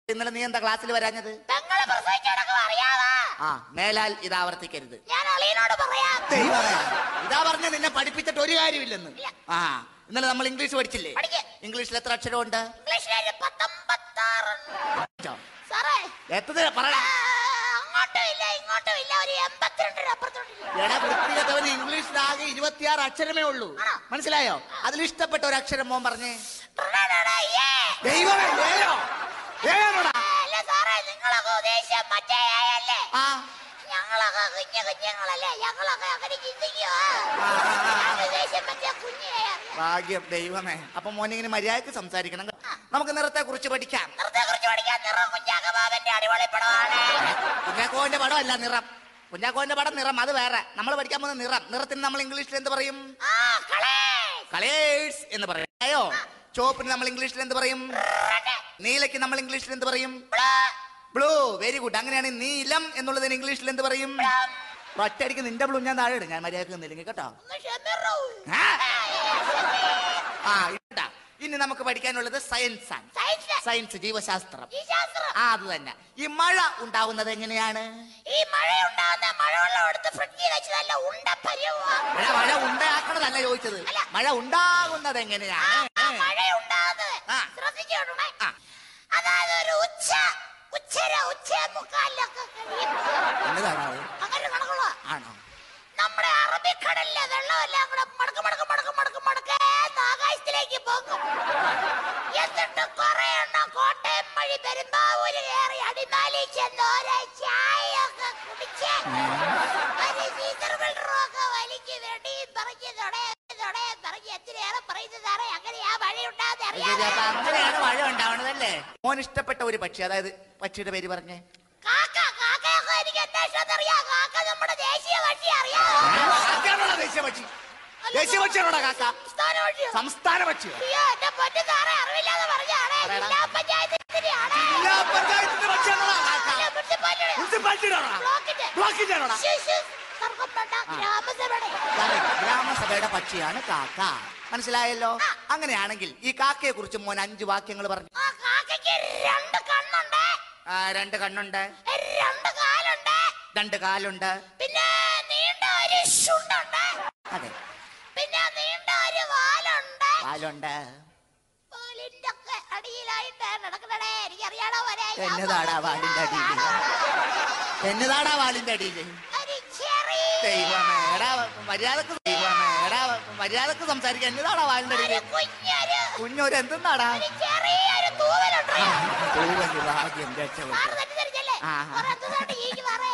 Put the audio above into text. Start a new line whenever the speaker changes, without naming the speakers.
ഇന്നലെ നീ എന്താ ക്ലാസ്സിൽ വരാഞ്ഞത്? ആ, മേലാൽ ഇത് ആവർത്തിക്കരുത്. ഇതാ പറഞ്ഞ നിന്നെ പഠിപ്പിച്ചിട്ട് ഒരു കാര്യമില്ലെന്ന്. ആ, ഇന്നലെ നമ്മൾ ഇംഗ്ലീഷ് പഠിച്ചില്ലേ? ഇംഗ്ലീഷിൽ എത്ര അക്ഷരമുണ്ട്? ഇംഗ്ലീഷിലാകെ 26 അക്ഷരമേ ഉള്ളൂ. മനസ്സിലായോ? അതിൽ ഇഷ്ടപ്പെട്ട ഒരു അക്ഷരം മോൻ പറഞ്ഞേ. ദൈവമേ, ഭാഗ്യം ദൈവമേ. അപ്പൊ മോനിങ്ങനെ മര്യാദക്ക് സംസാരിക്കണം. നമുക്ക് നിറത്തെ കുറിച്ച് പഠിക്കാം. കുഞ്ഞാക്കോന്റെ പടം അല്ല നിറം. കുഞ്ഞാക്കോന്റെ പടം നിറം, അത് വേറെ. നമ്മൾ പഠിക്കാൻ പോകുന്ന നിറം. നിറത്തിന് നമ്മൾ ഇംഗ്ലീഷിൽ എന്ത് പറയും? കളേഴ്സ് എന്ന് പറയായോ. ചോപ്പിന് നമ്മൾ ഇംഗ്ലീഷിൽ എന്ത് പറയും? നീലയ്ക്ക് നമ്മൾ ഇംഗ്ലീഷിൽ എന്ത് പറയും? ബ്ലൂ. Very good. അങ്ങനെയാണ് നീലം എന്നുള്ളതിന് ഇംഗ്ലീഷിൽ എന്ത് പറയും? ഒറ്റയടിക്ക് നിന്റെ ബ്ലൂ ഞാൻ താഴെ ഇടും. ഞാൻ മര്യാദക്ക് നിന്നില്ലെങ്കിൽ കേട്ടോ. ആ, ഇട്ടാ. ഇനി നമുക്ക് പഠിക്കാനുള്ളത് സയൻസ് ആണ്. സയൻസ്, ജീവശാസ്ത്രം. ആ, അത് തന്നെ. ഈ മഴ ഉണ്ടാവുന്നത് എങ്ങനെയാണ്? മഴ ഉണ്ടാക്കണതല്ല ചോദിച്ചത്. മഴ ഉണ്ടാകുന്നത് എങ്ങനെയാണ്? ആണോ?
നമ്മുടെ അറബിക്കടലിലെ വെള്ളമെല്ലാം കൂടെ മടക്ക് മടക്ക് മടക്ക് മടക്ക് മടക്ക് ആകാശത്തിലേക്ക് പോകും. എന്നിട്ട് കുറെ എണ്ണം കോട്ടയം വഴി പെരുമ്പാവൂര് കയറി അടിമാലി ചെന്ന് ഓരോ ചായയൊക്കെ കുടിച്ച് വലിക്ക് വെടിയും പറഞ്ഞ് തൊടയും പറഞ്ഞ് എത്രയേറെ പറയുന്നതാണ്. അങ്ങനെയാ മഴയുണ്ടാകുന്നത്.
അങ്ങനെയാണ് മഴ ഉണ്ടാവണതല്ലേ? മോൻ ഇഷ്ടപ്പെട്ട ഒരു പക്ഷി, അതായത് പക്ഷിയുടെ പേര് പറഞ്ഞേ.
എനിക്ക് അന്വേഷണം അറിയാം. കാക്ക നമ്മുടെ ദേശീയ പക്ഷി അറിയാം.
ദേശീയ പക്ഷി? ദേശീയ പക്ഷിയാണോടാ കാക്ക? സംസ്ഥാന പക്ഷി.
എന്റെ പൊന്നു സാറേ, അറിവില്ലാതെ പറഞ്ഞാണ്. ജില്ലാ പഞ്ചായത്തിന്റെ
ഗ്രാമസഭയുടെ പക്ഷിയാണ് കാക്ക. മനസ്സിലായല്ലോ? അങ്ങനെയാണെങ്കിൽ ഈ കാക്കയെ കുറിച്ച് മോൻ 5 വാക്യങ്ങൾ പറഞ്ഞു.
രണ്ട് കണ്ണുണ്ട്.
2 കണ്ണുണ്ട്.
2 കാലുണ്ട്.
2 കാലുണ്ട്.
പിന്നെ നീണ്ട ഒരു ശുണ്ടുണ്ട്.
അതെ.
പിന്നെ നീണ്ട ഒരു വാലുണ്ട്.
വാലുണ്ട്.
വാലിന്റെ ഒക്കെ അടിയിലായിട്ട് നടക്കണേ. എനിക്കറിയാണോ?
എന്നതാടാ വാലിന്റെ അടിയിൽ? എന്നതാടാ വാലിന്റെ അടിയിൽ? മര്യാദക്ക് സംസാരിക്കാൻ. എന്നതാടാ വാലിന്റെ അടിയിൽ? കുഞ്ഞൊരു എന്തെന്നാടാ? തൂവല്. ഭാഗ്യം രക്ഷപ്പെട്ടു.